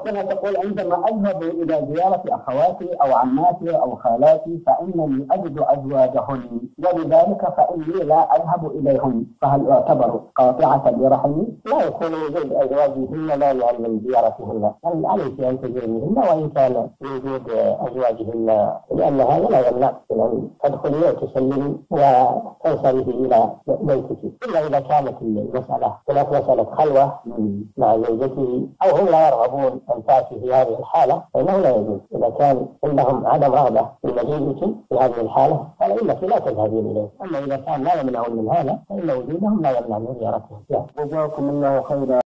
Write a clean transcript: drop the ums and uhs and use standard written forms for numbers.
كما تقول عندما أذهب إلى زيارة أخواتي أو عماتي أو خالاتي فإنني أجد أزواجهن، ولذلك فإني لا أذهب إليهم، فهل يعتبر قاطعة لرحمي؟ لا يكون وجود أزواجهن لا يعني من زيارتهن، بل عليك أن تزوريهن وإن كان وجود أزواجهن، لأن هذا لا يمنع أن تدخلي وتسلمي وتنصرفي إلى بيتك، إلا إذا كانت المسألة هناك مسألة خلوة مع زوجته أو هم لا يرغبون أن تأتي في هذه الحالة فإنه لا يجوز. إذا كان عندهم عدم رغبة في مجيئك في هذه الحالة فإنك لا تذهبين إليه، أما إذا كان لا يمنعون من هذا فإن وجودهم لا يمنع من زيارتهم. جزاكم الله خيرا.